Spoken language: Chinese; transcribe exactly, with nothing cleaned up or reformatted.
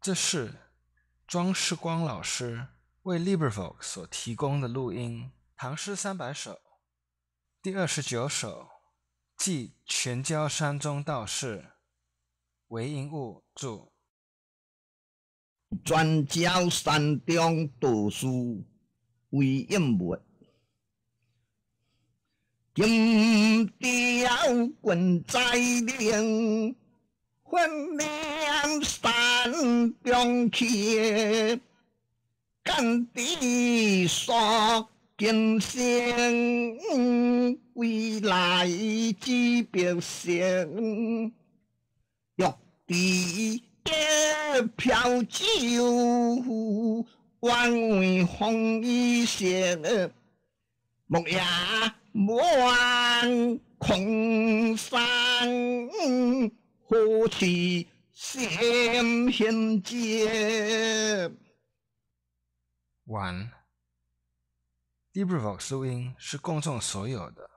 这是庄世光老师为 LibriVox 所提供的录音，唐诗三百首第二十九首，寄全椒山中道士，韦应物著。 全椒山中道士韦应物，金雕棍在领，分两山中去，干地所见性，未来之表现，玉帝飘酒，万为风雨雪，木也满空山，何其显现节。 完。LibriVox 录音是公众所有的，